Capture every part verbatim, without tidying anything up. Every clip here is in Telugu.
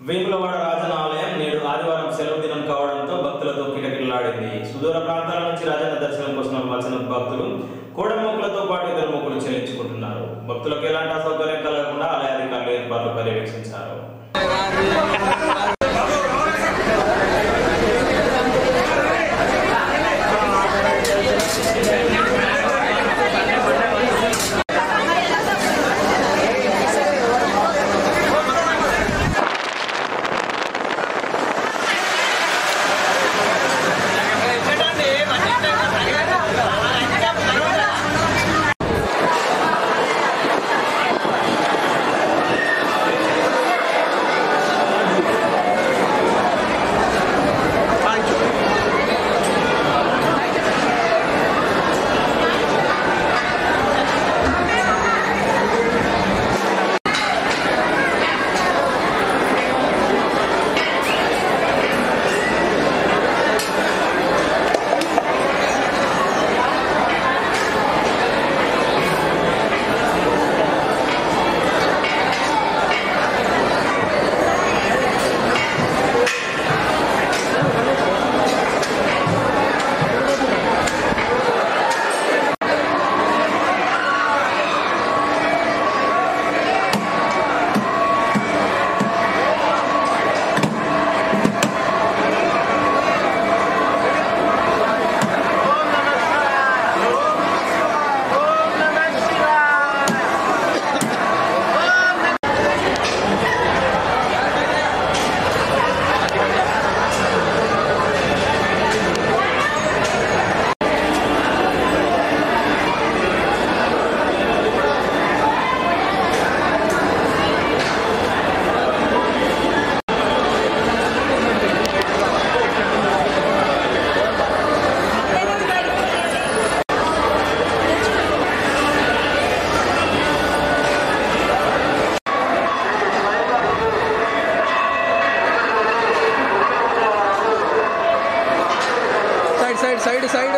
వేములవాడ రాజన్న ఆలయం నేడు ఆదివారం సెలవు దినం కావడంతో భక్తులతో కిటకిటలాడింది. సుదూర ప్రాంతాల నుంచి రాజన్న దర్శనం కోసం వచ్చిన భక్తులు కోడమొక్కులతో పాటు ఇతర మొక్కులు చెల్లించుకుంటున్నారు. భక్తులకు ఎలాంటి అసౌకర్యం కలగకుండా ఆలయ అధికారులు ఏర్పాట్లు పర్యవేక్షించారు. Side side side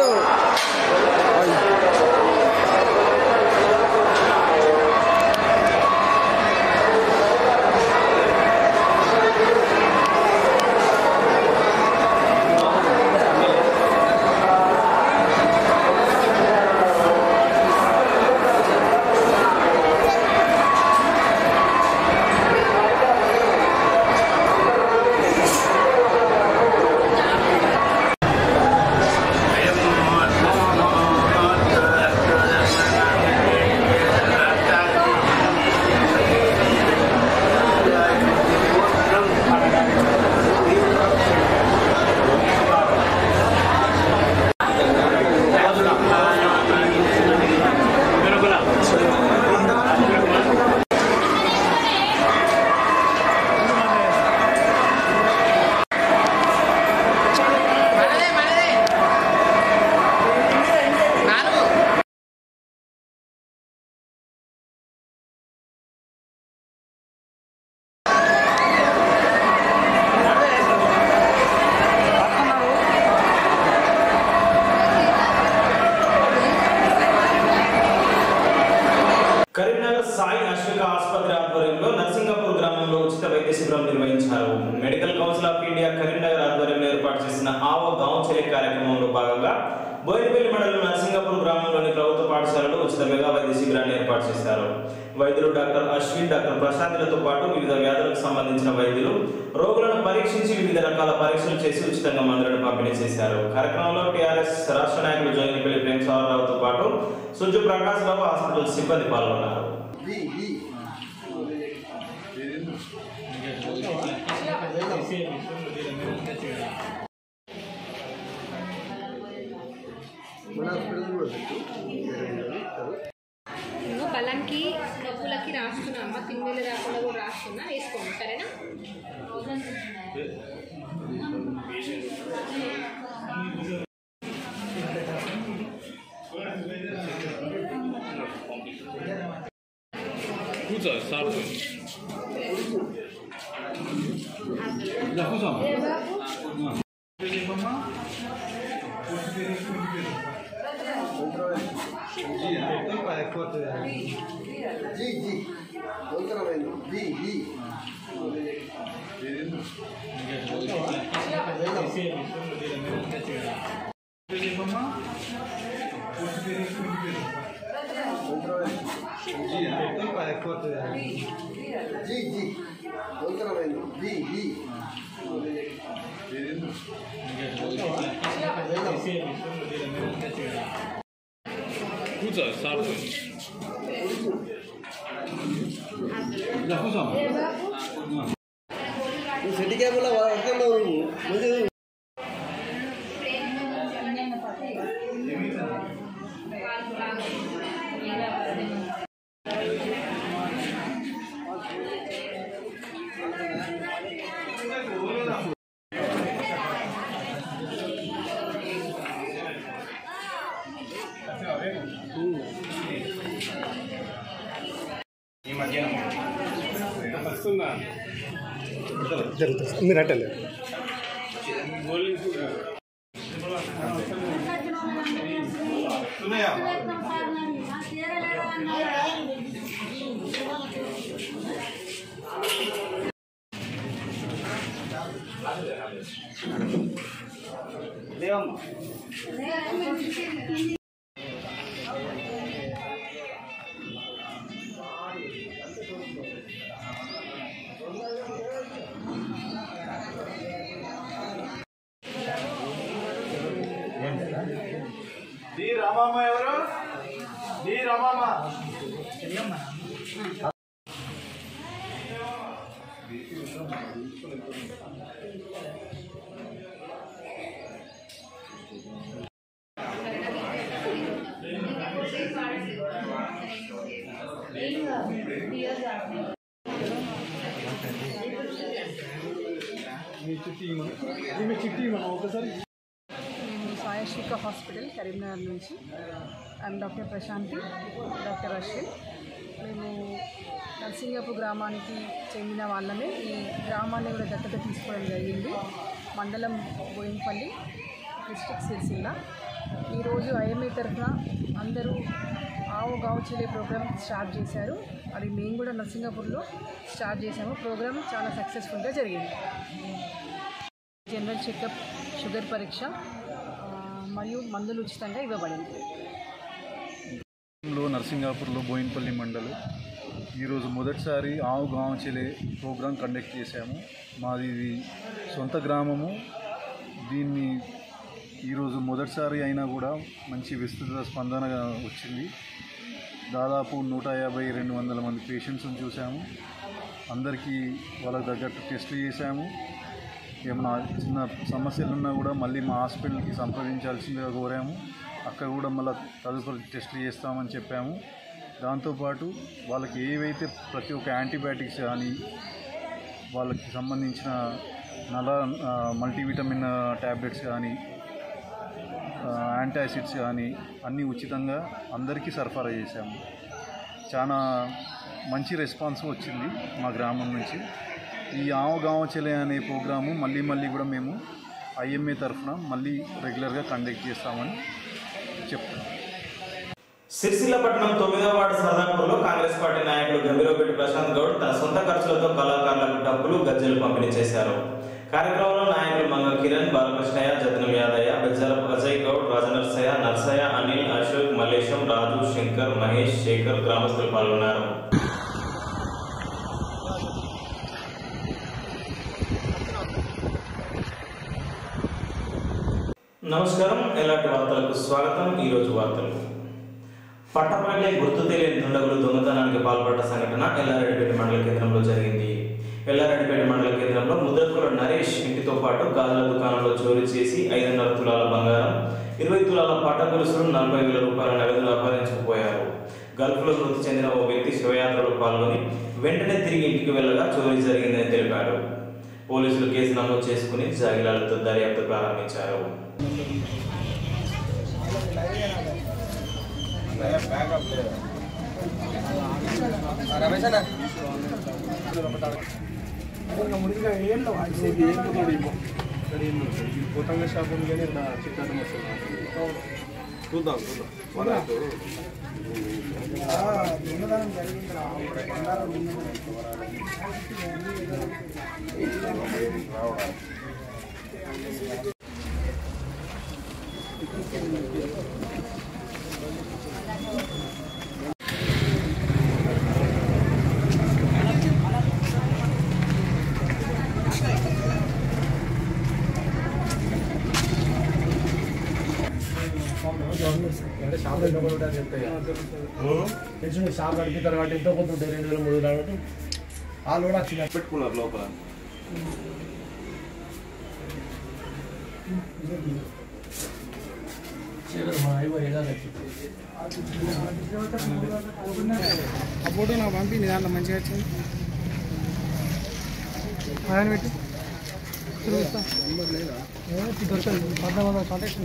Karimnagar Sai Ashwika ఆసుపత్రి ఆధ్వర్యంలో నర్సింగపూర్ గ్రామంలో ఉచిత వైద్య శిబిరం నిర్వహించారు. Medical council of India Karimnagar ఆధ్వర్యంలో ఏర్పాటు చేసిన ఆవో గాంవ్ చలే కార్యక్రమంలో భాగంగా బోయినపల్లి మండలం నర్సింగపూర్ గ్రామంలోని ప్రభుత్వ పాఠశాలలో ఉచిత మెగా వైద్య శిబిరాన్ని ఏర్పాటు చేశారు. వైద్యులు డాక్టర్ అశ్విన్, డాక్టర్ ప్రశాంత్లతో పాటు వివిధ వ్యాధులకు సంబంధించిన వైద్యులు రోగులను పరీక్షించి వివిధ రకాల పరీక్షలు చేసి ఉచితంగా మందులను పంపిణీ చేశారు. కార్యక్రమంలో టీఆర్ఎస్ రాష్ట్ర నాయకులు జోగినిపల్లి ప్రేమసాగరరావుతో పాటు సుజ్జు ప్రకాశ్ రావు హాస్పిటల్ సిబ్బంది పాల్గొన్నారు. బలంకి నొప్పులకి రాస్తున్నా అమ్మ, తిండిలు రాకుండా కూడా రాస్తున్నా, వేసుకోండి సరేనా. కూర్చో సార్ కూర్చో जी जी बोलते रहो जी जी जी जी जी जी కూర్చో సార్ सिटी क्या बोला मुझे जरूरत मेरा टल दी रामामा एवरो दी रामामा సాయశ్రీక హాస్పిటల్ కరీంనగర్ నుంచి IM doctor Prashanthi, doctor Ashwin. మేము నర్సింగపు గ్రామానికి చెందిన వాళ్ళమే. ఈ గ్రామాన్ని కూడా దత్తత తీసుకోవడం జరిగింది. మండలం బోయినపల్లి, డిస్ట్రిక్ట్ సిరిసిల్ల. ఈరోజు ఐఎంఏ తరఫున అందరూ ఆవు గావ్ చెలే ప్రోగ్రామ్ స్టార్ట్ చేశారు. అది మేము కూడా నర్సింగపూర్లో స్టార్ట్ చేసాము. ప్రోగ్రామ్ చాలా సక్సెస్ఫుల్గా జరిగింది. జనరల్ చెకప్, షుగర్ పరీక్ష మరియు మందులు ఉచితంగా ఇవ్వబడింది. నర్సింగాపూర్లో బోయినపల్లి మండలం ఈరోజు మొదటిసారి ఆవు గావ్ చెలే ప్రోగ్రాం కండక్ట్ చేశాము. మాది ఇది సొంత గ్రామము. దీన్ని ఈరోజు మొదటిసారి అయినా కూడా మంచి విస్తృత స్పందన వచ్చింది. దాదాపు నూట యాభై రెండు వందల మంది పేషెంట్స్ని చూసాము. అందరికీ వాళ్ళకి తగ్గట్టు టెస్టులు చేశాము. ఏమైనా చిన్న సమస్యలు ఉన్నా కూడా మళ్ళీ మా హాస్పిటల్కి సంప్రదించాల్సిందిగా కోరాము. అక్కడ కూడా మళ్ళీ తదుపరి టెస్టులు చేస్తామని చెప్పాము. దాంతోపాటు వాళ్ళకి ఏవైతే ప్రతి ఒక్క యాంటీబయాటిక్స్ కానీ వాళ్ళకి సంబంధించిన నల మల్టీవిటమిన్ ట్యాబ్లెట్స్ కానీ యాంటాసిడ్స్ కానీ అన్నీ ఉచితంగా అందరికీ సరఫరా చేశాము. చాలా మంచి రెస్పాన్స్ వచ్చింది మా గ్రామం నుంచి. ఈ ఆవు గావ్ చెలే అనే ప్రోగ్రాము మళ్ళీ మళ్ళీ కూడా మేము ఐఎంఏ తరఫున మళ్ళీ రెగ్యులర్గా కండక్ట్ చేస్తామని చెప్తాం. సిరిసిల్ల పట్టణం తొమ్మిదవ వార్డు సర్దాపూర్లో కాంగ్రెస్ పార్టీ నాయకులు గంభీరపేట ప్రశాంత్ గౌడ్ తన సొంత ఖర్చులతో కళాకారులకు డబ్బులు, గజ్జలు పంపిణీ చేశారు. కార్యక్రమంలో నాయకులు మంగ కిరణ్, బాలకృష్ణయ్య, జతనం యాదయ్య, బెజ్జాల అజయ్ గౌడ్, రాజనర్సయ్య, నర్సయ్య, అనిల్, అశోక్, మల్లేశం, రాజు, శంకర్, మహేష్, శేఖర్ గ్రామస్తులు పాల్గొన్నారు. నమస్కారం, ఎలాంటి వార్తలకు స్వాగతం. ఈరోజు వార్తలు. పట్టపగలే గుర్తు తెలియని దుండగులు దొంగతనానికి పాల్పడ్డ సంఘటన ఎల్లారెడ్డిపేట మండల కేంద్రంలో జరిగింది. ఎల్లారెడ్డిపేట మండల కేంద్రంలో ముద్రకుల నరేష్ ఇంటితో పాటు గాజుల దుకాణంలో చోరీ చేసి ఐదున్నర తులాల బంగారం, ఇరవై తులాల పట్ట గొలుసులు, నలభై వేల రూపాయల నగదులు అపహరించుకుపోయారు. గల్ఫ్లో మృతి చెందిన ఓ వ్యక్తి శివయాత్రలో పాల్గొని వెంటనే తిరిగి ఇంటికి వెళ్ళగా చోరీ జరిగిందని తెలిపాడు. పోలీసులు కేసు నమోదు చేసుకుని జాగిలాలతో దర్యాప్తు ప్రారంభించారు. పోతంగా షాప్ ఉంది కానీ చిట్టాటం వస్తుంది. చూద్దాం చూద్దాం మనకు షాప్ చెప్తాయి షాప్ నడిపి తర్వాత ఎంతో కొంత ఉంటుంది రెండు వేల మూడు కాబట్టి వాళ్ళు కూడా వచ్చిన పెట్టుకున్నారు లోపల ఆ ఫోటో నాకు పంపింది దాంట్లో మంచిగా వచ్చింది ఆయన పెట్టి దొరకదు పద్నాలుగు కాంటాక్ట్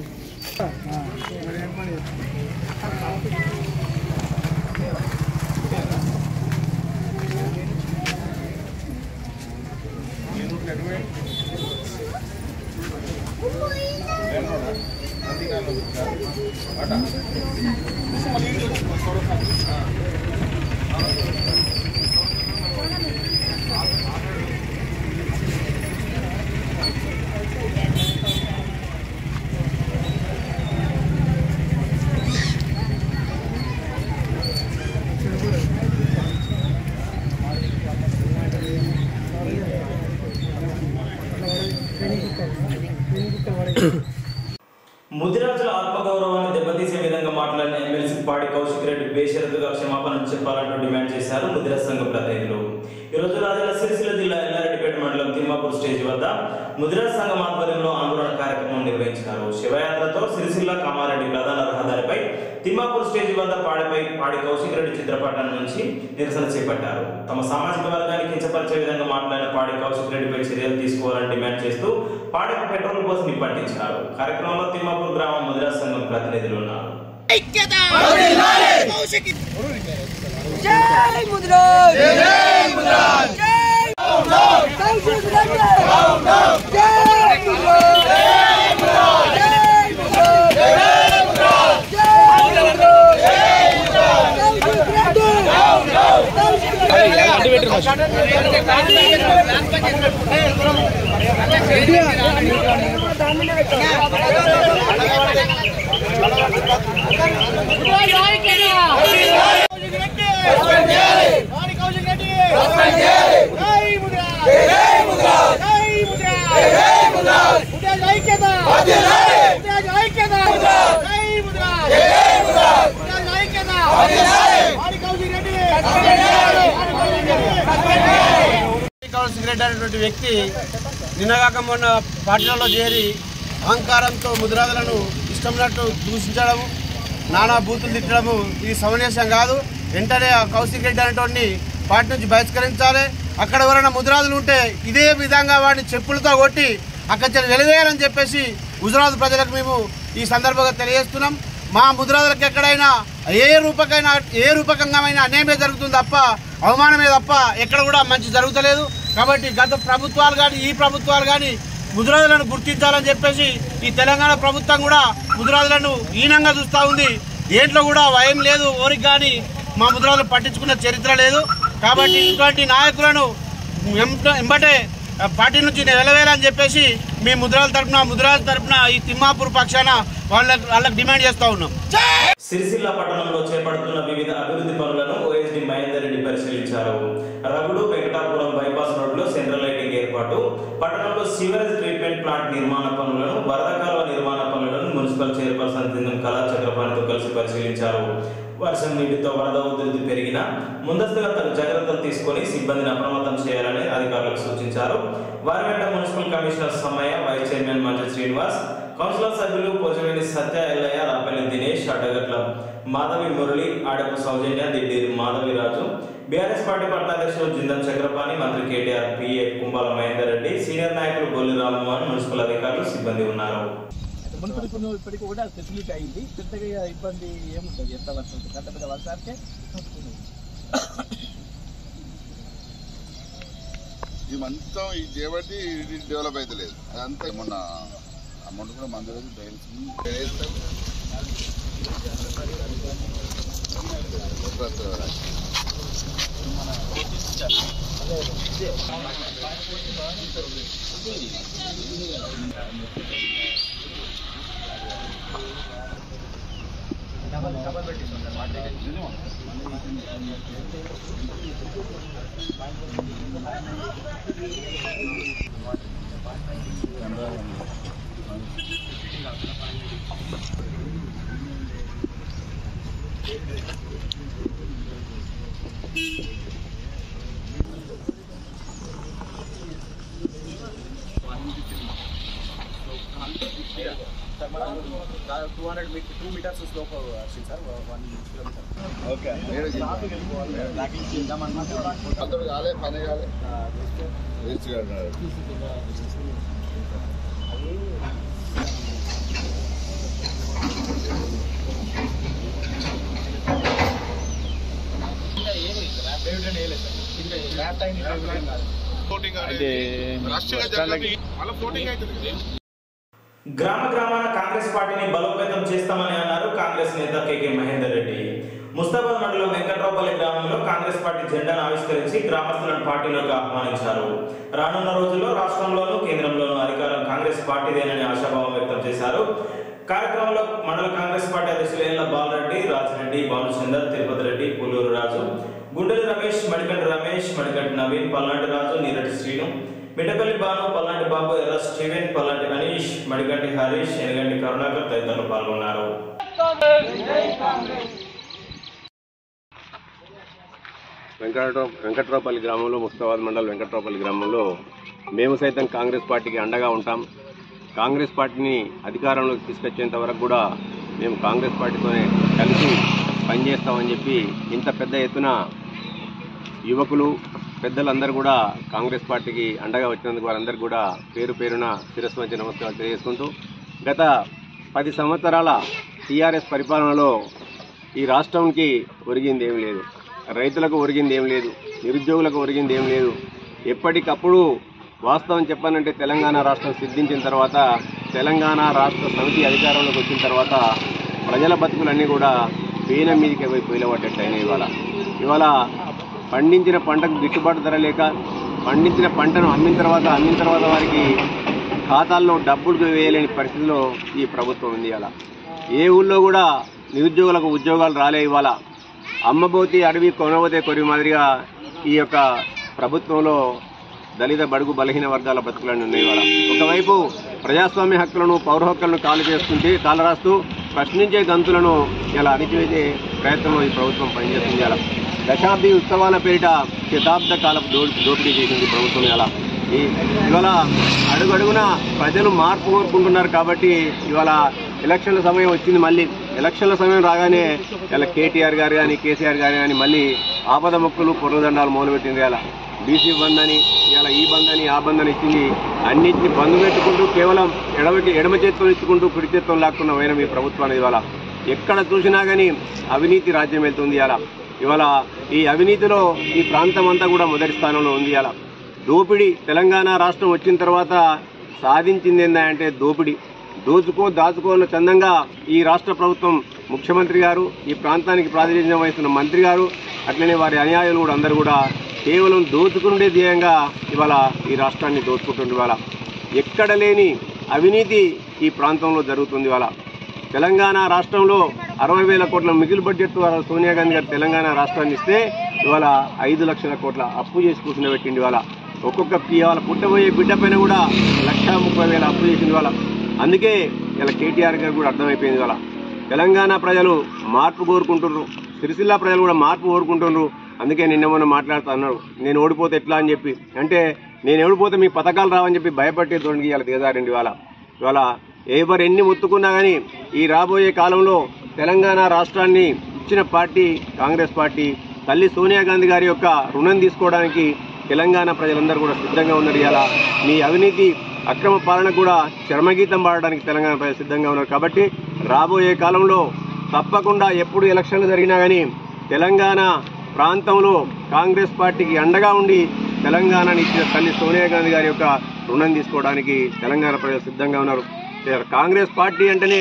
ముదిరాజుల ఆత్మగౌరవాన్ని దెబ్బతీసే విధంగా మాట్లాడిన ఎమ్మెల్సీ పాడి కౌశిక్ రెడ్డి బేషరతుగా క్షమాపణ చెప్పాలంటూ డిమాండ్ చేశారు ముదిరాజ్ సంఘ ప్రతినిధులు. ఈరోజు రాజన్న సిరిసిల్ల జిల్లా ఎల్లారెడ్డిపేట మండలం తిమ్మాపూర్ స్టేజ్ వద్ద ముదిరాజ్ సంఘం ఆధ్వర్యంలో ఆందోళన కార్యక్రమం నిర్వహించారు. శివయాత్రతో సిరిసిల్ల కామారెడ్డి ప్రధాన రహదారిపై తిమ్మాపూర్ స్టేజ్ వద్ద పాడిపై పాడి కౌశిక్ రెడ్డి చిత్రపటం నుంచి నిరసన చేపట్టారు. తమ సామాజిక వర్గాన్ని కించపరిచే విధంగా మాట్లాడిన పాడి కౌశిక్ రెడ్డిపై చర్యలు తీసుకోవాలని డిమాండ్ చేస్తూ పాడికి పెట్రోల్ పోసి నిప్పంటించారు. కార్యక్రమంలో తిమ్మాపూర్ గ్రామం ముదిరాజ్ సంఘం ప్రతినిధులు ఉన్నారు. కౌశిక్ రెడ్డి అనేటువంటి వ్యక్తి నిన్నగాక మొన్న పార్టీలలో చేరి అహంకారంతో ముదిరాజులను ఇష్టమైనట్టు దూషించడం, నానా బూతులు తిట్టడము ఇది సమన్యాసం కాదు. వెంటనే కౌశిక్ రెడ్డి అనేటువంటి పార్టీ నుంచి బహిష్కరించాలి. అక్కడ ఎవరైనా ముదిరాజులు ఉంటే ఇదే విధంగా వాడిని చెప్పులతో కొట్టి అక్కడ వెలివేయాలని చెప్పేసి గుజరాత్ ప్రజలకు మేము ఈ సందర్భంగా తెలియజేస్తున్నాం. మా ముదిరాజులకు ఎక్కడైనా ఏ రూపకైనా ఏ రూపకంగామైన అన్యాయమే జరుగుతుంది తప్ప అవమానమే తప్ప ఎక్కడ కూడా మంచి జరుగుతలేదు. కాబట్టి గత ప్రభుత్వాలు కానీ ఈ ప్రభుత్వాలు కానీ ముదిరాజులను గుర్తించాలని చెప్పేసి ఈ తెలంగాణ ప్రభుత్వం కూడా ముదిరాజులను హీనంగా చూస్తూ ఉంది. దేంట్లో కూడా భయం లేదు, ఓరికి కానీ మా ముదిరాజులు పట్టించుకున్న చరిత్ర లేదు. కాబట్టి ఇటువంటి నాయకులను ఎంబటే పార్టీ నుంచి నిలవేయాలని చెప్పేసి మేము ముదిరాజుల తరఫున ముదిరాజుల తరఫున ఈ తిమ్మాపూర్ పక్షాన వాళ్ళకి వాళ్ళకి డిమాండ్ చేస్తూ ఉన్నాం. సిరిసిల్ల పట్టణంలో చేపడుతున్న వివిధ అభివృద్ధి పనులను ఓఎస్డీ మహేందర్ రెడ్డి పరిశీలించారు. రగుడు వెంకటాపురం బైపాస్ రోడ్లో సెంట్రల్ లైటింగ్ ఏర్పాటు, పట్టణంలో సీవరేజ్ ట్రీట్మెంట్ ప్లాంట్ నిర్మాణ పనులను, వరద కాలువ నిర్మాణ పనులను మున్సిపల్ చైర్పర్సన్ దిందం కళా చక్రపాణితో కలిసి పరిశీలించారు. వర్షం నీటితో వరద ఉధృతి పెరిగిన ముందస్తుగా తగు జాగ్రత్తలు తీసుకుని సిబ్బందిని అప్రమత్తం చేయాలని అధికారులకు సూచించారు. వారి వెంట municipal commissioner Sammaiah, vice chairman Manju Srinivas, councillor సభ్యులు పోచవేని సత్య, ఎల్లయ్య, రాపల్లి దినేష్, అడ్డగట్ల మాధవి మురళి, ఆడపు సౌజన్య, దిడ్డేరి మాధవిరాజు, బీఆర్ఎస్ పార్టీ పట్టాధ్యక్షులు జిందం చక్రపాణి, మంత్రి KTR, PA Kumbala Mahender Reddy, senior నాయకులు బొల్లి రామ్మోహన్, మున్సిపల్ అధికారులు సిబ్బంది ఉన్నారు. మునుపటికి ఇప్పటికి కూడా ఫెసిలిటీ అయింది. పెద్దగా ఇబ్బంది ఏముంటుంది, ఎంత వర్షం గంట పెద్ద వర్షానికే ఈ మొత్తం ఈ చేయబట్టి ఇది డెవలప్ అయితే లేదు. అదంతా మొన్న అమౌంట్ కూడా మన దగ్గర two hundred two metres slope వచ్చింది సార్ వన్ కిలోమీటర్. ఓకే అతడు కాలే పని కాలే వేస్ట్ కాదు. గ్రామ గ్రామాన కాంగ్రెస్ పార్టీని బలోపేతం చేస్తామని అన్నారు కాంగ్రెస్ నేత కేకే మహేందర్ రెడ్డి. ముస్తాబాద్ మండలం వెంకట్రావుపల్లి గ్రామంలో కాంగ్రెస్ పార్టీ జెండాను ఆవిష్కరించి గ్రామస్తులను పార్టీలోకి ఆహ్వానించారు. రానున్న రోజుల్లో రాష్ట్రంలోనూ కేంద్రంలోనూ అధికారం కాంగ్రెస్ పార్టీదేనని ఆశాభావం వ్యక్తం చేశారు. కార్యక్రమంలో మండల కాంగ్రెస్ పార్టీ అధ్యక్షులు ఏళ్ల బాలరెడ్డి, రాజిరెడ్డి, భానుచందర్, తిరుపతి రెడ్డి, పుల్లూరు రాజు, గుండెల రమేష్, మడికంటి రమేష్, మడికంటి నవీన్, పల్నాటి రాజు, నీరటి శ్రీను, మిట్టపల్లి బాను, పల్నాటి బాబు, ఎర్ర స్టీవెన్, పల్నాటి అనీష్, మడికంటి హరీష్, ఎనగంటి కరుణాకర్ తదితరులు పాల్గొన్నారు. వెంకట్రావు వెంకట్రావుపల్లి గ్రామంలో, ముస్తాబాద్ మండలం వెంకట్రావుపల్లి గ్రామంలో మేము సైతం కాంగ్రెస్ పార్టీకి అండగా ఉంటాం. కాంగ్రెస్ పార్టీని అధికారంలోకి తీసుకొచ్చేంత వరకు కూడా మేము కాంగ్రెస్ పార్టీతోనే కలిసి పనిచేస్తామని చెప్పి ఇంత పెద్ద ఎత్తున యువకులు పెద్దలందరూ కూడా కాంగ్రెస్ పార్టీకి అండగా వచ్చినందుకు వారందరికీ కూడా పేరు పేరున శిరస్సు వంచి నమస్కారాలు తెలియజేసుకుంటూ, గత పది సంవత్సరాల టీఆర్ఎస్ పరిపాలనలో ఈ రాష్ట్రంకి ఒరిగింది ఏం లేదు, రైతులకు ఒరిగింది ఏం లేదు, నిరుద్యోగులకు ఒరిగింది ఏం లేదు. ఎప్పటికప్పుడు వాస్తవం చెప్పానంటే తెలంగాణ రాష్ట్రం సిద్ధించిన తర్వాత, తెలంగాణ రాష్ట్ర సమితి అధికారంలోకి వచ్చిన తర్వాత ప్రజల బతుకులన్నీ కూడా పీన మీదకి పోయి పోయిలబడ్డట్టు అయినాయి. ఇవాళ ఇవాళ పండించిన పంటకు గిట్టుబాటు ధర లేక, పండించిన పంటను అమ్మిన తర్వాత అమ్మిన తర్వాత వారికి ఖాతాల్లో డబ్బులు వేయలేని పరిస్థితిలో ఈ ప్రభుత్వం ఉంది. ఇవాళ ఏ ఊళ్ళో కూడా నిరుద్యోగులకు ఉద్యోగాలు రాలే. ఇవాళ అమ్మబోతి అడవి కొనబోతే కొరి మాదిరిగా ఈ యొక్క ప్రభుత్వంలో దళిత బడుగు బలహీన వర్గాల బతుకులన్నీ ఉన్నాయి. ఇవాళ ఒకవైపు ప్రజాస్వామ్య హక్కులను, పౌర హక్కులను కాలు చేసుకుంటే కాలరాస్తూ ప్రశ్నించే గంతులను ఇలా అణిచివేసే ప్రయత్నంలో ఈ ప్రభుత్వం పనిచేస్తుంది. ఇలా దశాబ్ది ఉత్సవాల పేరిట శతాబ్ద కాలపు దో దోపిడీ చేసింది ప్రభుత్వం. ఇలా ఈ ఇవాళ అడుగడుగున ప్రజలు మార్పు కోరుకుంటున్నారు. కాబట్టి ఇవాళ ఎలక్షన్ల సమయం వచ్చింది. మళ్ళీ ఎలక్షన్ల సమయం రాగానే ఇలా కేటీఆర్ గారు కానీ కేసీఆర్ గారు కానీ మళ్ళీ ఆపద మొక్కులు పొర్రదండాలు మొదలుపెట్టింది. ఇలా బీసీ బంద్ అని, ఇలా ఈ బంద్ అని, ఆ బంద్ అని ఇచ్చింది. అన్నింటినీ బంద్ పెట్టుకుంటూ కేవలం ఎడమకి ఎడమ చేత్తో ఇచ్చుకుంటూ కుడి చేత్తో లాక్కున్న వైరం ఈ ప్రభుత్వాన్ని. ఇవాళ ఎక్కడ చూసినా కానీ అవినీతి రాజ్యం వెళ్తుంది. ఇలా ఇవాళ ఈ అవినీతిలో ఈ ప్రాంతం అంతా కూడా మొదటి స్థానంలో ఉంది. ఇలా దోపిడీ తెలంగాణ రాష్ట్రం వచ్చిన తర్వాత సాధించింది ఏంటంటే దోపిడీ. దోచుకో దాచుకోన్న చందంగా ఈ రాష్ట్ర ప్రభుత్వం, ముఖ్యమంత్రి గారు, ఈ ప్రాంతానికి ప్రాతినిధ్యం వహిస్తున్న మంత్రి గారు, అట్లనే వారి అనుయాయులు కూడా అందరూ కూడా కేవలం దోచుకునే ధ్యేయంగా ఇవాళ ఈ రాష్ట్రాన్ని దోచుకుంటుంది. ఇవాళ ఎక్కడ లేని అవినీతి ఈ ప్రాంతంలో జరుగుతుంది. ఇవాళ తెలంగాణ రాష్ట్రంలో అరవై వేల కోట్ల మిగులు బడ్జెట్ సోనియా గాంధీ గారు తెలంగాణ రాష్ట్రాన్ని ఇస్తే ఇవాళ ఐదు లక్షల కోట్ల అప్పు చేసి కూర్చుని ఇవాళ ఒక్కొక్క ఇవాళ పుట్టబోయే బిడ్డ పైన కూడా లక్ష ముప్పై వేల అప్పు చేసింది. ఇవాళ అందుకే ఇలా కేటీఆర్ గారు కూడా అర్థమైపోయింది. ఇవాళ తెలంగాణ ప్రజలు మార్పు కోరుకుంటున్నారు, సిరిసిల్ల ప్రజలు కూడా మార్పు కోరుకుంటున్నారు. అందుకే నిన్న మొన్న మాట్లాడుతూ అన్నాడు, నేను ఓడిపోతే ఎట్లా అని చెప్పి. అంటే నేను ఓడిపోతే మీ పథకాలు రావని చెప్పి భయపట్టే తోడికి ఇవాళ దిగజారండి. ఇవాళ ఇవాళ ఎవరు ఎన్ని మొత్తుకున్నా కానీ ఈ రాబోయే కాలంలో తెలంగాణ రాష్ట్రాన్ని ఇచ్చిన పార్టీ కాంగ్రెస్ పార్టీ. తల్లి సోనియా గాంధీ గారి యొక్క రుణం తీసుకోవడానికి తెలంగాణ ప్రజలందరూ కూడా సిద్ధంగా ఉన్నారు. ఇలా మీ అవినీతి అక్రమ పాలన కూడా చర్మగీతం పాడడానికి తెలంగాణ ప్రజలు సిద్ధంగా ఉన్నారు. కాబట్టి రాబోయే కాలంలో తప్పకుండా ఎప్పుడు ఎలక్షన్లు జరిగినా కానీ తెలంగాణ ప్రాంతంలో కాంగ్రెస్ పార్టీకి అండగా ఉండి తెలంగాణని ఇచ్చిన తల్లి సోనియా గాంధీ గారి యొక్క రుణం తీసుకోవడానికి తెలంగాణ ప్రజలు సిద్ధంగా ఉన్నారు. కాంగ్రెస్ పార్టీ అంటేనే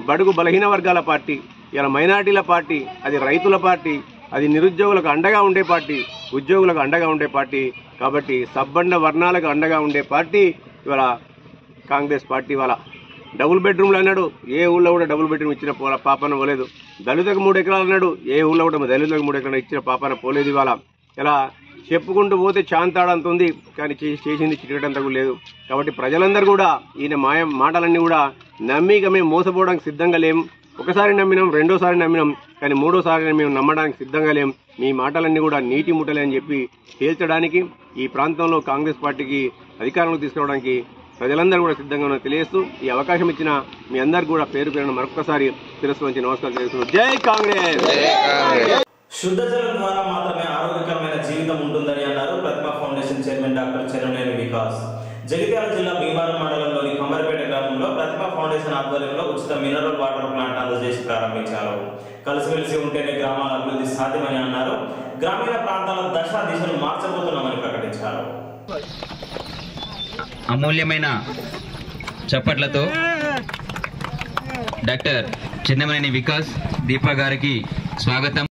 బడుగు బలహీన వర్గాల పార్టీ, ఇలా మైనార్టీల పార్టీ, అది రైతుల పార్టీ, అది నిరుద్యోగులకు అండగా ఉండే పార్టీ, ఉద్యోగులకు అండగా ఉండే పార్టీ. కాబట్టి సబ్బండ వర్ణాలకు అండగా ఉండే పార్టీ ఇవాళ కాంగ్రెస్ పార్టీ. ఇవాళ డబుల్ బెడ్రూమ్లు అన్నాడు, ఏ ఊళ్ళో కూడా డబుల్ బెడ్రూమ్ ఇచ్చిన పో పాపన పోలేదు. దళితకు మూడు ఎకరాలు అన్నాడు, ఏ ఊళ్ళో కూడా దళితులకు మూడు ఎకరాలు ఇచ్చిన పాపన పోలేదు. ఇవాళ ఇలా చెప్పుకుంటూ పోతే చాంతాడంత ఉంది, కానీ చేసింది చిటికటంత కూడా లేదు. కాబట్టి ప్రజలందరూ కూడా ఈయన మాయ మాటలన్నీ కూడా నమ్మి ఇక మేము మోసపోవడానికి సిద్ధంగా లేం. ఒకసారి నమ్మినాం, రెండోసారి నమ్మినాం, కానీ మూడోసారి మేము నమ్మడానికి సిద్ధంగా లేం. మీ మాటలన్నీ కూడా నీటి ముట్టలే అని చెప్పి తేల్చడానికి, ఈ ప్రాంతంలో కాంగ్రెస్ పార్టీకి అధికారంలోకి తీసుకురావడానికి ప్రజలందరూ కూడా సిద్ధంగా ఉన్న తెలియజేస్తూ ఈ అవకాశం ఇచ్చిన మీ అందరికి కూడా పేరు పేరున మరొకసారి శిరస్సు నుంచి నమస్కారం చేస్తున్నాను. జై కాంగ్రెస్. శుద్ధ జలం ద్వారా మాత్రమే ఆరోగ్యకరమైన జీవితం ఉంటుందని అన్నారు Prathima foundation chairman doctor Cheruneni Vikas. Jagtial జిల్లా భీమవరం మండలంలోని కమ్మరిపేట గ్రామంలో ప్రతిమ ఫౌండేషన్ ఆధ్వర్యంలో ఉచిత మినరల్ వాటర్ ప్లాంట్ అందజేసి ప్రారంభించారు. కలిసిమెలిసి ఉంటేనే గ్రామాల అభివృద్ధి సాధ్యమని అన్నారు. గ్రామీణ ప్రాంతాల దశ దిశను మార్చబోతున్నామని ప్రకటించారు. అమూల్యమైన చప్పట్లతో డాక్టర్ చెన్నమనేని వికాస్ దీపా గారికి స్వాగతం.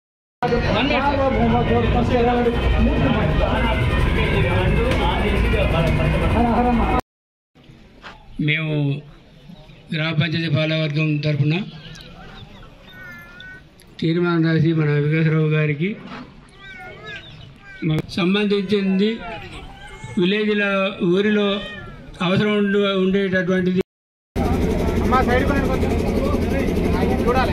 మేము గ్రామ పంచాయతీ పాలకవర్గం తరఫున తీర్మానం రాసి మన వికాసరావు గారికి సంబంధించింది విలేజ్లో ఊరిలో అవసరం ఉండే ఉండేటటువంటిది చూడాలి.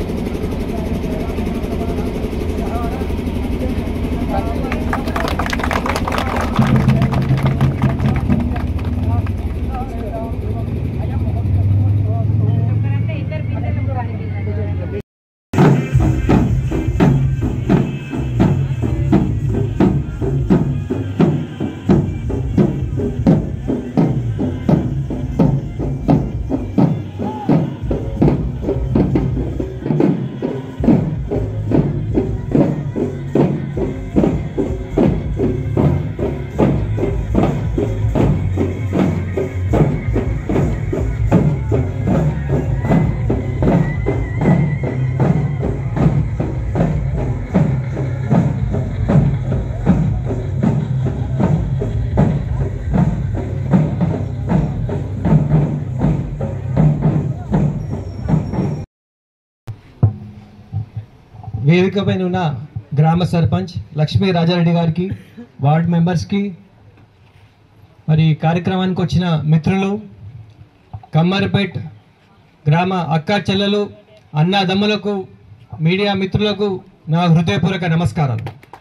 వేదిక పైన ఉన్న గ్రామ సర్పంచ్ లక్ష్మీ రాజారెడ్డి గారికి, వార్డ్ మెంబర్స్కి, మరి కార్యక్రమానికి వచ్చిన మిత్రులు, కమ్మరిపేట్ గ్రామ అక్క చెల్లెలు, అన్నదమ్ములకు, మీడియా మిత్రులకు నా హృదయపూర్వక నమస్కారాలు.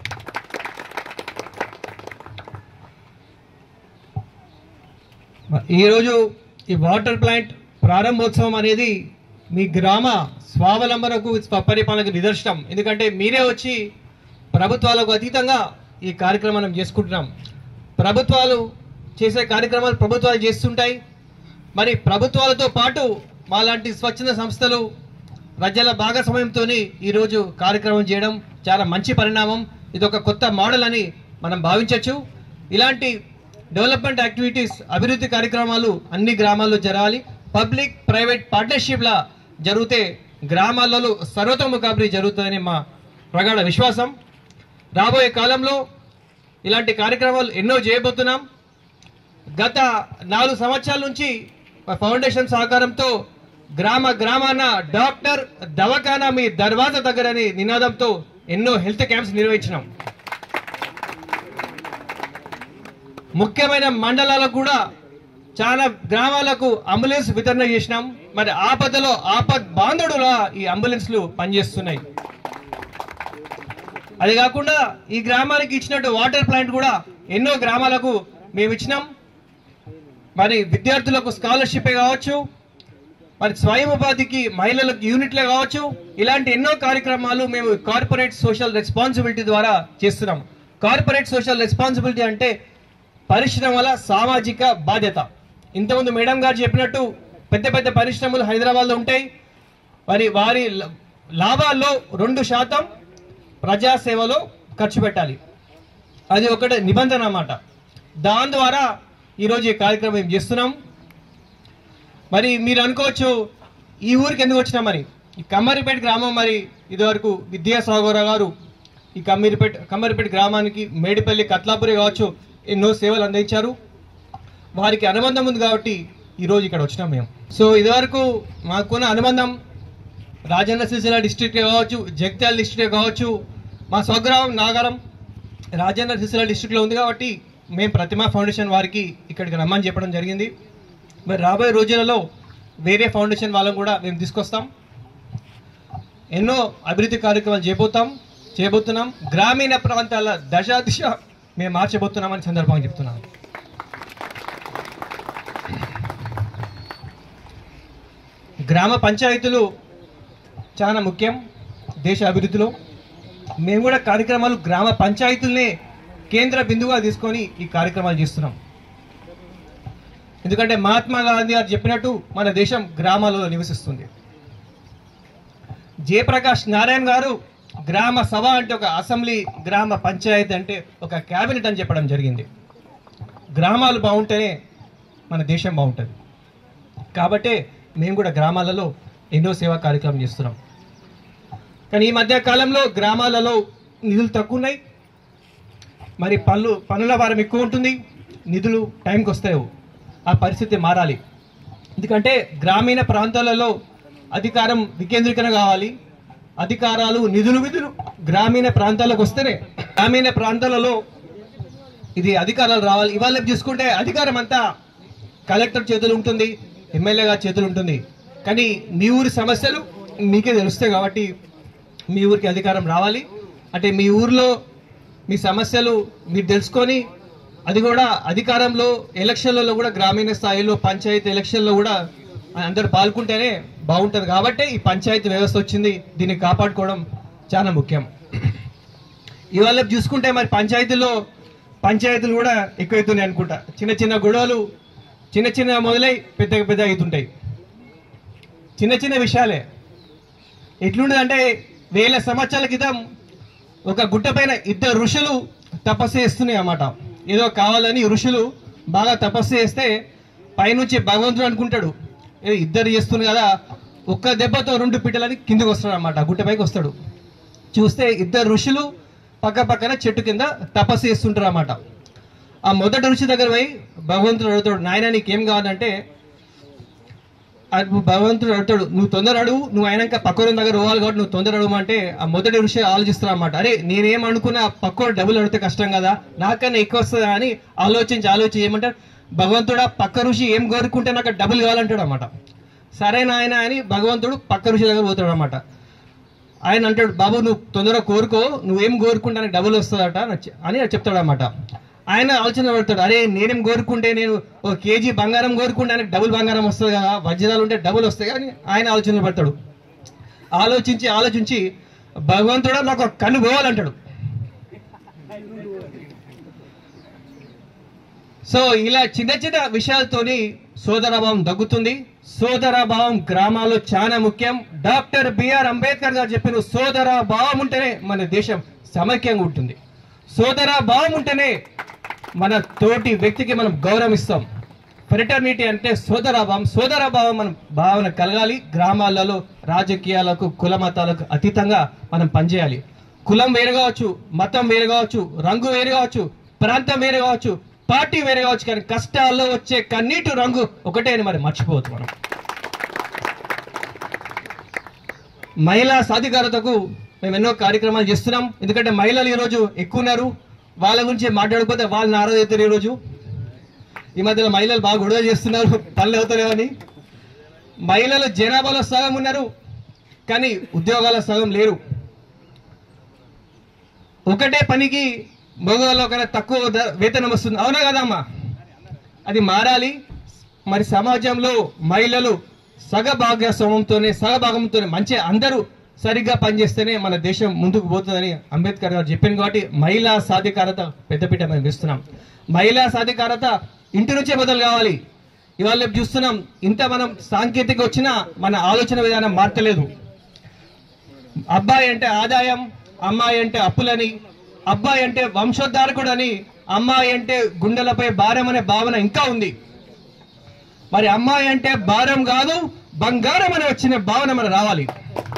ఈరోజు ఈ వాటర్ ప్లాంట్ ప్రారంభోత్సవం అనేది మీ గ్రామ స్వావలంబనకు, స్వపరిపాలనకు నిదర్శనం. ఎందుకంటే మీరే వచ్చి ప్రభుత్వాలకు అతీతంగా ఈ కార్యక్రమం చేసుకుంటున్నాం. ప్రభుత్వాలు చేసే కార్యక్రమాలు ప్రభుత్వాలు చేస్తుంటాయి. మరి ప్రభుత్వాలతో పాటు మాలాంటి స్వచ్ఛంద సంస్థలు ప్రజల భాగస్వామ్యంతో ఈరోజు కార్యక్రమం చేయడం చాలా మంచి పరిణామం. ఇది ఒక కొత్త మోడల్ అని మనం భావించవచ్చు. ఇలాంటి డెవలప్మెంట్ యాక్టివిటీస్, అభివృద్ధి కార్యక్రమాలు అన్ని గ్రామాల్లో జరగాలి. పబ్లిక్ ప్రైవేట్ పార్ట్నర్షిప్లా జరిగితే గ్రామాలలో సర్వతోముఖాభివృద్ధి జరుగుతుందని మా ప్రగాఢ విశ్వాసం. రాబోయే కాలంలో ఇలాంటి కార్యక్రమాలు ఎన్నో చేయబోతున్నాం. గత నాలుగు సంవత్సరాల నుంచి ఫౌండేషన్ సహకారంతో గ్రామ గ్రామాన డాక్టర్ దవాఖానా మీ దర్వాజా దగ్గరని నినాదంతో ఎన్నో హెల్త్ క్యాంప్స్ నిర్వహించినాం. ముఖ్యమైన మండలాలకు కూడా చాలా గ్రామాలకు అంబులెన్స్ వితరణ చేసినాం. మరి ఆపదలో ఆపద్ బాంధవుడులా ఈ అంబులెన్స్లు పనిచేస్తున్నాయి. అది కాకుండా ఈ గ్రామానికి ఇచ్చినట్టు వాటర్ ప్లాంట్ కూడా ఎన్నో గ్రామాలకు మేము ఇచ్చినాం. మరి విద్యార్థులకు స్కాలర్షిప్ కావచ్చు, మరి స్వయం ఉపాధికి మహిళలకు యూనిట్లే కావచ్చు, ఇలాంటి ఎన్నో కార్యక్రమాలు మేము కార్పొరేట్ సోషల్ రెస్పాన్సిబిలిటీ ద్వారా చేస్తున్నాం. కార్పొరేట్ సోషల్ రెస్పాన్సిబిలిటీ అంటే పరిశ్రమల సామాజిక బాధ్యత. ఇంతకుముందు మేడం గారు చెప్పినట్టు పెద్ద పెద్ద పరిశ్రమలు హైదరాబాద్లో ఉంటాయి. మరి వారి లాభాల్లో రెండు శాతం ప్రజాసేవలో ఖర్చు పెట్టాలి. అది ఒకటి నిబంధన అన్నమాట. దాని ద్వారా ఈరోజు ఈ కార్యక్రమం ఏం చేస్తున్నాం. మరి మీరు అనుకోవచ్చు ఈ ఊరికి ఎందుకు వచ్చినామని. ఈ కమ్మరిపేట గ్రామం మరి ఇదివరకు విద్యాసాగర్ గారు ఈ కమ్మరిపేట కమ్మరిపేట గ్రామానికి మేడిపల్లి కత్లాపురి కావచ్చు ఎన్నో సేవలు అందించారు. వారికి అనుబంధం ఉంది కాబట్టి ఈరోజు ఇక్కడ వచ్చినాం మేము. సో ఇదివరకు మాకున్న అనుబంధం రాజన్న సిరిసిల్ల డిస్ట్రిక్ట్ కావచ్చు, జగిత్యాల డిస్ట్రిక్ట్ కావచ్చు, మా స్వగ్రామం నాగారం రాజన్న సిరిసిల్ల డిస్ట్రిక్ట్లో ఉంది కాబట్టి మేము ప్రతిమా ఫౌండేషన్ వారికి ఇక్కడికి రమ్మని చెప్పడం జరిగింది. మరి రాబోయే రోజులలో వేరే ఫౌండేషన్ వాళ్ళని కూడా మేము తీసుకొస్తాం. ఎన్నో అభివృద్ధి కార్యక్రమాలు చేయబోతాం చేయబోతున్నాం గ్రామీణ ప్రాంతాల దశ దిశ మేము మార్చబోతున్నామని సందర్భంగా చెప్తున్నాం. గ్రామ పంచాయతీలు చాలా ముఖ్యం దేశ అభివృద్ధిలో. మేము కూడా కార్యక్రమాలు గ్రామ పంచాయతీలనే కేంద్ర బిందువుగా తీసుకొని ఈ కార్యక్రమాలు చేస్తున్నాం. ఎందుకంటే మహాత్మా గాంధీ గారు చెప్పినట్టు మన దేశం గ్రామాలలో నివసిస్తుంది. జయప్రకాష్ నారాయణ గారు గ్రామ సభ అంటే ఒక అసెంబ్లీ, గ్రామ పంచాయతీ అంటే ఒక క్యాబినెట్ అని చెప్పడం జరిగింది. గ్రామాలు బాగుంటేనే మన దేశం బాగుంటుంది. కాబట్టే మేము కూడా గ్రామాలలో ఎన్నో సేవా కార్యక్రమం చేస్తున్నాం. కానీ ఈ మధ్య కాలంలో గ్రామాలలో నిధులు తక్కువ ఉన్నాయి. మరి పనులు పనుల భారం ఎక్కువ ఉంటుంది, నిధులు టైంకి వస్తాయి. ఆ పరిస్థితి మారాలి. ఎందుకంటే గ్రామీణ ప్రాంతాలలో అధికారం వికేంద్రీకరణ కావాలి. అధికారాలు నిధులు విధులు గ్రామీణ ప్రాంతాలకు వస్తేనే గ్రామీణ ప్రాంతాలలో ఇది అధికారాలు రావాలి. ఇవాళ చూసుకుంటే అధికారం అంతా కలెక్టర్ చేతులు ఉంటుంది, ఎమ్మెల్యే గారి చేతులు ఉంటుంది. కానీ మీ ఊరి సమస్యలు మీకే తెలుస్తాయి కాబట్టి మీ ఊరికి అధికారం రావాలి. అంటే మీ ఊర్లో మీ సమస్యలు మీరు తెలుసుకొని అది కూడా అధికారంలో ఎలక్షన్లలో కూడా గ్రామీణ స్థాయిలో పంచాయతీ ఎలక్షన్లో కూడా అందరు పాల్గొంటేనే బాగుంటుంది. కాబట్టి ఈ పంచాయతీ వ్యవస్థ వచ్చింది, దీన్ని కాపాడుకోవడం చాలా ముఖ్యం. ఇవాళ చూసుకుంటే మరి పంచాయతీలో పంచాయతీలు కూడా ఎక్కువైతున్నాయి అనుకుంటా. చిన్న చిన్న గొడవలు చిన్న చిన్న మొదలై పెద్ద పెద్ద అవుతుంటాయి. చిన్న చిన్న విషయాలే. ఎట్లుండదంటే వేల సంవత్సరాల క్రితం ఒక గుట్ట పైన ఇద్దరు ఋషులు తపస్సు చేస్తున్నాయి అన్నమాట. ఏదో కావాలని ఋషులు బాగా తపస్సు చేస్తే పైనుంచి భగవంతుడు అనుకుంటాడు ఇద్దరు చేస్తున్నారు కదా, ఒక్క దెబ్బతో రెండు పిట్టలని కిందకు వస్తాడు అన్నమాట. గుట్ట పైకి వస్తాడు. చూస్తే ఇద్దరు ఋషులు పక్క పక్కన చెట్టు కింద తపస్సు చేస్తుంటారు అన్నమాట. ఆ మొదటి ఋషి దగ్గర పోయి భగవంతుడు అడుగుతాడు, నాయన నీకేం కావాలంటే భగవంతుడు అడుగుతాడు, నువ్వు తొందర అడుగు, నువ్వు అయినాక పక్కన దగ్గర పోవాలి కాబట్టి నువ్వు తొందర అడుగు అంటే ఆ మొదటి ఋషి ఆలోచిస్తాడు అన్నమాట. అరే నేనేమనుకున్నా పక్కన డబ్బులు అడిగితే కష్టం కదా, నాకన్నా ఎక్కువ వస్తుందా అని ఆలోచించి ఆలోచించి ఏమంటాడు భగవంతుడు పక్క ఋషి ఏం కోరుకుంటే నాకు డబ్బులు కావాలంటాడు అన్నమాట. సరే నాయన అని భగవంతుడు పక్క ఋషి దగ్గర పోతాడు అన్నమాట. ఆయన అంటాడు, బాబు నువ్వు తొందరగా కోరుకో, నువ్వేం కోరుకుంటే నాకు డబ్బులు వస్తుందట అని చెప్తాడు అన్నమాట. ఆయన ఆలోచన పడతాడు, అరే నేనేం కోరుకుంటే నేను ఒక కేజీ బంగారం కోరుకుంటే ఆయనకు డబుల్ బంగారం వస్తుంది కదా, వజ్రాలు ఉంటే డబుల్ వస్తాయి అని ఆయన ఆలోచన పడతాడు. ఆలోచించి ఆలోచించి భగవంతుడు నాకు ఒక కన్ను పోవాలంటాడు. సో ఇలా చిన్న చిన్న విషయాలతోని సోదరభావం తగ్గుతుంది. సోదరభావం గ్రామాల్లో చాలా ముఖ్యం. డాక్టర్ బిఆర్ అంబేద్కర్ గారు చెప్పిన సోదరభావం ఉంటేనే మన దేశం సమైక్యంగా ఉంటుంది. సోదరభావం ఉంటేనే మన తోటి వ్యక్తికి మనం గౌరవిస్తాం. ఫ్రెటర్నిటీ అంటే సోదరభావం. సోదరభావం మనం భావన కలగాలి. గ్రామాలలో రాజకీయాలకు కుల మతాలకు అతీతంగా మనం పనిచేయాలి. కులం వేరు కావచ్చు, మతం వేరు కావచ్చు, రంగు వేరు కావచ్చు, ప్రాంతం వేరు కావచ్చు, పార్టీ వేరే కావచ్చు, కానీ కష్టాల్లో వచ్చే కన్నీటి రంగు ఒకటే అని మరి మర్చిపోవద్దు మనం. మహిళా సాధికారతకు మేము ఎన్నో కార్యక్రమాలు చేస్తున్నాం. ఎందుకంటే మహిళలు ఈరోజు ఎక్కువ ఉన్నారు. వాళ్ళ గురించి మాట్లాడకపోతే వాళ్ళు నారాజు అవుతారు. ఈరోజు ఈ మధ్యలో మహిళలు బాగా గొడవ చేస్తున్నారు, పనులు అవుతారేమని. మహిళలు జనాభాలో సగం ఉన్నారు, కానీ ఉద్యోగాల సగం లేరు. ఒకటే పనికి మగవాళ్ళ కన్నా తక్కువ వేతనం వస్తుంది, అవునా కదమ్మా? అది మారాలి. మరి సమాజంలో మహిళలు సగభాగస్వామ్యంతోనే సగభాగంతోనే మంచి అందరూ సరిగ్గా పనిచేస్తేనే మన దేశం ముందుకు పోతుందని అంబేద్కర్ గారు చెప్పింది. కాబట్టి మహిళా సాధికారత పెద్దపీట మేము ఇస్తున్నాం. మహిళా సాధికారత ఇంటి నుంచే మొదలు కావాలి. ఇవాళ చూస్తున్నాం, ఇంత మనం సాంకేతిక వచ్చినా మన ఆలోచన విధానం మార్చలేదు. అబ్బాయి అంటే ఆదాయం, అమ్మాయి అంటే అప్పులని, అబ్బాయి అంటే వంశోద్ధారకుడు అని, అమ్మాయి అంటే గుండెలపై భారం అనే భావన ఇంకా ఉంది. మరి అమ్మాయి అంటే భారం కాదు, బంగారం అని వచ్చిన భావన మన రావాలి.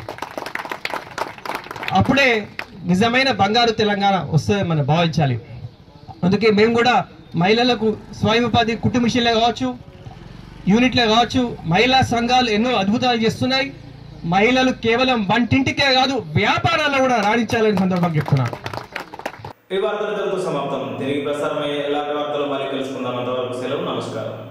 అప్పుడే నిజమైన బంగారు తెలంగాణ వస్తుందని మనం భావించాలి. అందుకే మేము కూడా మహిళలకు స్వయం ఉపాధి కుట్టు మిషన్లే కావచ్చు, యూనిట్లే కావచ్చు, మహిళా సంఘాలు ఎన్నో అద్భుతాలు చేస్తున్నాయి. మహిళలు కేవలం వంటింటికే కాదు వ్యాపారాల్లో కూడా రాణించాలని సందర్భంగా చెప్తున్నాను. ఈ వార్తలతో సమాప్తం. తిరిగి ప్రసారమయ్యే ఎలాంటి వార్తలు మళ్ళీ కలుసుకుందాం. అంతవరకు సెలవు. నమస్కారం.